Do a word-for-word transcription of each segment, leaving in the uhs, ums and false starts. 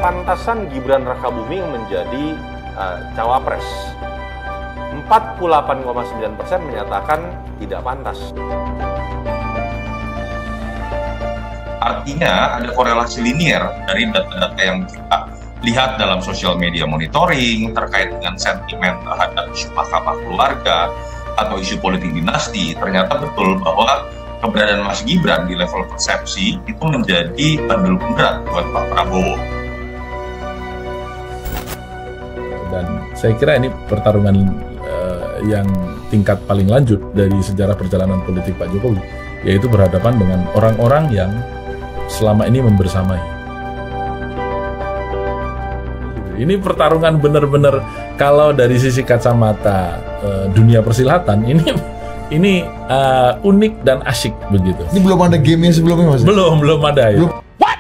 Pantasan Gibran Rakabuming menjadi uh, cawapres. empat puluh delapan koma sembilan persen menyatakan tidak pantas. Artinya ada korelasi linier dari data-data yang kita lihat dalam sosial media monitoring terkait dengan sentimen terhadap isu mahkamah keluarga atau isu politik dinasti. Ternyata betul bahwa keberadaan Mas Gibran di level persepsi itu menjadi bandul berat buat Pak Prabowo. Dan saya kira ini pertarungan uh, yang tingkat paling lanjut dari sejarah perjalanan politik Pak Jokowi, yaitu berhadapan dengan orang-orang yang selama ini membersamai. Ini pertarungan benar-benar kalau dari sisi kacamata uh, dunia persilatan ini ini uh, unik dan asyik begitu. Ini belum ada gamenya sebelumnya, Mas? Belum, belum ada ya. Belum.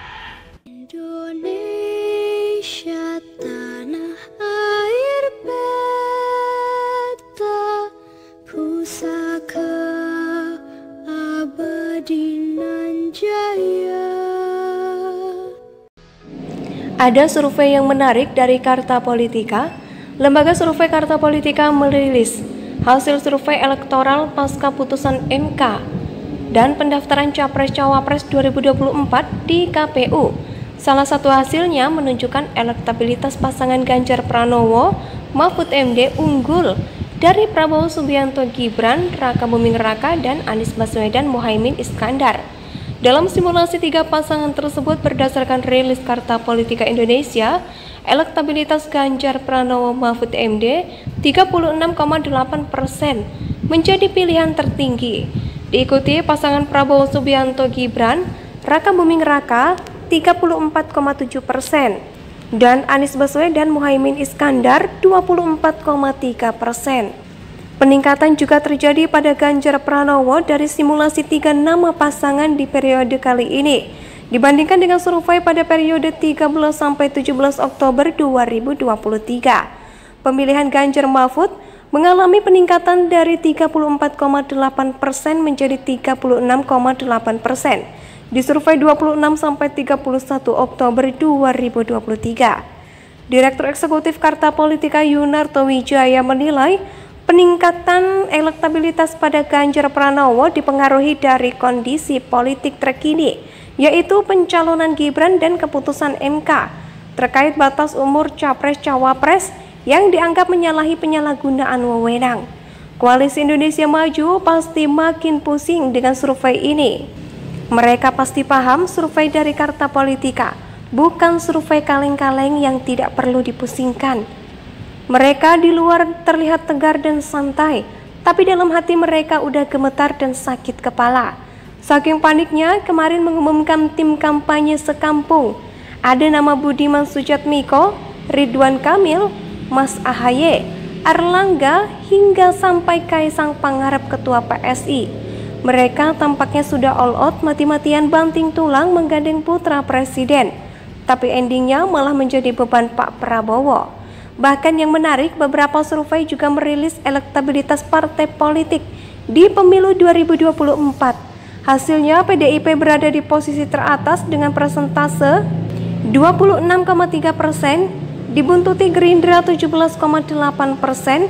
Ada survei yang menarik dari Carta Politika. Lembaga survei Carta Politika merilis hasil survei elektoral pasca putusan M K dan pendaftaran Capres-Cawapres dua ribu dua puluh empat di K P U. Salah satu hasilnya menunjukkan elektabilitas pasangan Ganjar Pranowo, Mahfud M D unggul dari Prabowo Subianto Gibran, Rakabuming Raka, dan Anies Baswedan Muhaimin Iskandar. Dalam simulasi tiga pasangan tersebut berdasarkan rilis Carta Politika Indonesia, elektabilitas Ganjar Pranowo Mahfud M D tiga puluh enam koma delapan persen menjadi pilihan tertinggi. Diikuti pasangan Prabowo Subianto Gibran, Rakabuming Raka tiga puluh empat koma tujuh persen dan Anies Baswedan Muhaimin Iskandar dua puluh empat koma tiga persen. Peningkatan juga terjadi pada Ganjar Pranowo dari simulasi tiga nama pasangan di periode kali ini dibandingkan dengan survei pada periode tiga belas sampai tujuh belas Oktober dua ribu dua puluh tiga. Pemilihan Ganjar Mahfud mengalami peningkatan dari tiga puluh empat koma delapan persen menjadi tiga puluh enam koma delapan persen di survei dua puluh enam sampai tiga puluh satu Oktober dua ribu dua puluh tiga. Direktur Eksekutif Carta Politika Yunarto Wijaya menilai peningkatan elektabilitas pada Ganjar Pranowo dipengaruhi dari kondisi politik terkini, yaitu pencalonan Gibran dan keputusan M K terkait batas umur Capres-Cawapres yang dianggap menyalahi penyalahgunaan wewenang. Koalisi Indonesia Maju pasti makin pusing dengan survei ini. Mereka pasti paham survei dari Carta Politika bukan survei kaleng-kaleng yang tidak perlu dipusingkan. Mereka di luar terlihat tegar dan santai, tapi dalam hati mereka udah gemetar dan sakit kepala. Saking paniknya, kemarin mengumumkan tim kampanye sekampung. Ada nama Budiman Sujatmiko, Ridwan Kamil, Mas Ahaye, Erlangga, hingga sampai Kaisang Pangarep Ketua P S I. Mereka tampaknya sudah all out mati-matian banting tulang menggandeng putra presiden. Tapi endingnya malah menjadi beban Pak Prabowo. Bahkan yang menarik, beberapa survei juga merilis elektabilitas partai politik di pemilu dua ribu dua puluh empat. Hasilnya P D I P berada di posisi teratas dengan persentase dua puluh enam koma tiga persen, dibuntuti Gerindra tujuh belas koma delapan persen,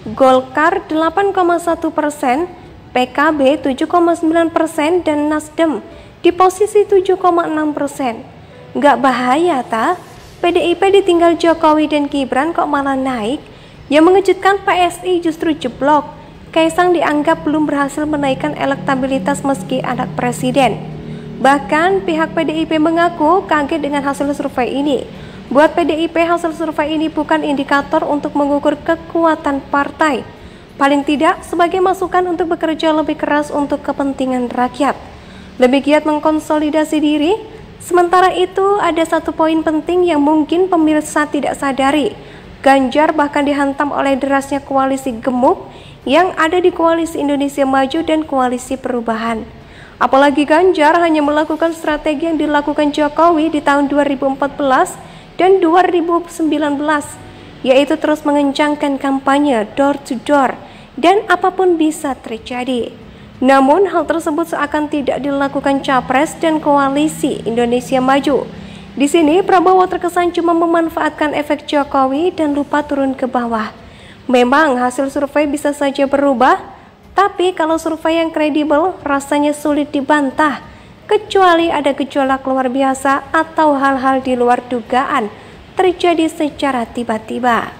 Golkar delapan koma satu persen, P K B tujuh koma sembilan persen, dan Nasdem di posisi tujuh koma enam persen. Nggak bahaya ta? P D I P ditinggal Jokowi dan Gibran kok malah naik? Yang mengejutkan, P S I justru jeblok. Kaisang dianggap belum berhasil menaikkan elektabilitas meski anak presiden. Bahkan pihak P D I P mengaku kaget dengan hasil survei ini. Buat P D I P, hasil survei ini bukan indikator untuk mengukur kekuatan partai. Paling tidak sebagai masukan untuk bekerja lebih keras untuk kepentingan rakyat. Lebih giat mengkonsolidasi diri. Sementara itu, ada satu poin penting yang mungkin pemirsa tidak sadari. Ganjar bahkan dihantam oleh derasnya koalisi gemuk yang ada di Koalisi Indonesia Maju dan Koalisi Perubahan. Apalagi Ganjar hanya melakukan strategi yang dilakukan Jokowi di tahun dua ribu empat belas dan dua ribu sembilan belas, yaitu terus mengencangkan kampanye door to door dan apapun bisa terjadi. Namun hal tersebut seakan tidak dilakukan Capres dan Koalisi Indonesia Maju Di sini Prabowo terkesan cuma memanfaatkan efek Jokowi dan lupa turun ke bawah. Memang hasil survei bisa saja berubah, tapi kalau survei yang kredibel rasanya sulit dibantah, kecuali ada gejolak luar biasa atau hal-hal di luar dugaan terjadi secara tiba-tiba.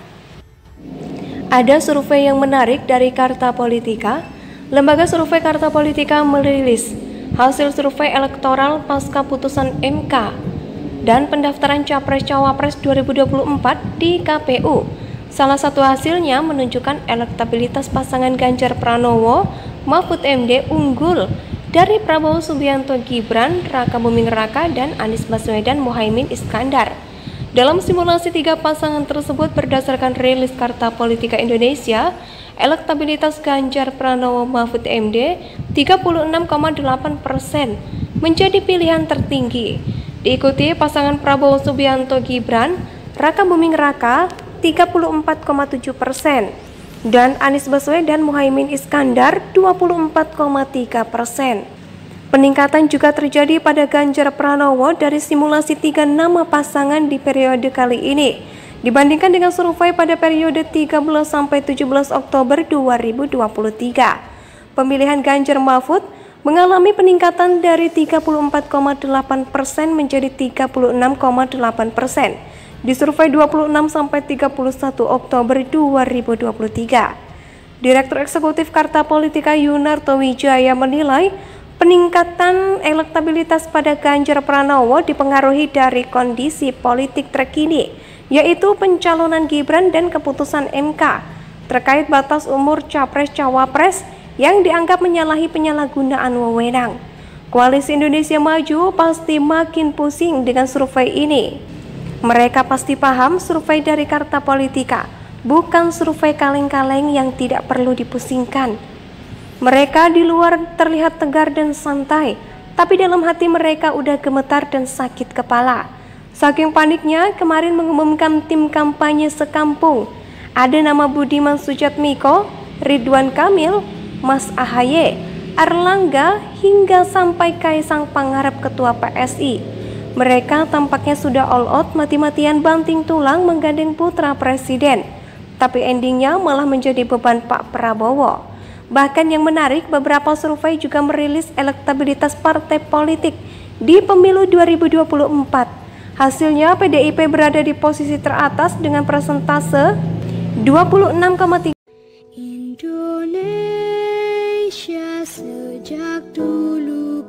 Ada survei yang menarik dari Carta Politika. Lembaga survei Carta Politika merilis hasil survei elektoral pasca putusan M K dan pendaftaran Capres-Cawapres dua ribu dua puluh empat di K P U. Salah satu hasilnya menunjukkan elektabilitas pasangan Ganjar Pranowo, Mahfud M D unggul dari Prabowo Subianto Gibran, Raka Buming Raka, dan Anies Baswedan Muhaimin Iskandar. Dalam simulasi tiga pasangan tersebut berdasarkan rilis Carta Politika Indonesia, elektabilitas Ganjar Pranowo Mahfud M D tiga puluh enam koma delapan persen menjadi pilihan tertinggi. Diikuti pasangan Prabowo Subianto Gibran, Raka Buming Raka tiga puluh empat koma tujuh persen dan Anies Baswedan Muhaimin Iskandar dua puluh empat koma tiga persen. Peningkatan juga terjadi pada Ganjar Pranowo dari simulasi tiga nama pasangan di periode kali ini dibandingkan dengan survei pada periode tiga belas sampai tujuh belas Oktober dua ribu dua puluh tiga. Pemilihan Ganjar Mahfud mengalami peningkatan dari tiga puluh empat koma delapan persen menjadi tiga puluh enam koma delapan persen di survei dua puluh enam sampai tiga puluh satu Oktober dua ribu dua puluh tiga. Direktur Eksekutif Carta Politika Yunarto Wijaya menilai peningkatan elektabilitas pada Ganjar Pranowo dipengaruhi dari kondisi politik terkini, yaitu pencalonan Gibran dan keputusan M K terkait batas umur Capres-Cawapres yang dianggap menyalahi penyalahgunaan wewenang. Koalisi Indonesia Maju pasti makin pusing dengan survei ini. Mereka pasti paham survei dari Carta Politika bukan survei kaleng-kaleng yang tidak perlu dipusingkan. Mereka di luar terlihat tegar dan santai, tapi dalam hati mereka udah gemetar dan sakit kepala. Saking paniknya, kemarin mengumumkan tim kampanye sekampung. Ada nama Budiman Sujatmiko, Ridwan Kamil, Mas Ahaye, Erlangga, hingga sampai Kaisang Pangarep Ketua P S I. Mereka tampaknya sudah all out mati-matian banting tulang menggandeng putra presiden. Tapi endingnya malah menjadi beban Pak Prabowo. Bahkan yang menarik, beberapa survei juga merilis elektabilitas partai politik di pemilu dua ribu dua puluh empat. Hasilnya P D I P berada di posisi teratas dengan persentase dua puluh enam koma tiga. Indonesia sejak dulu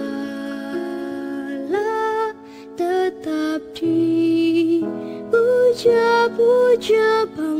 kala tetap dipuja-puja.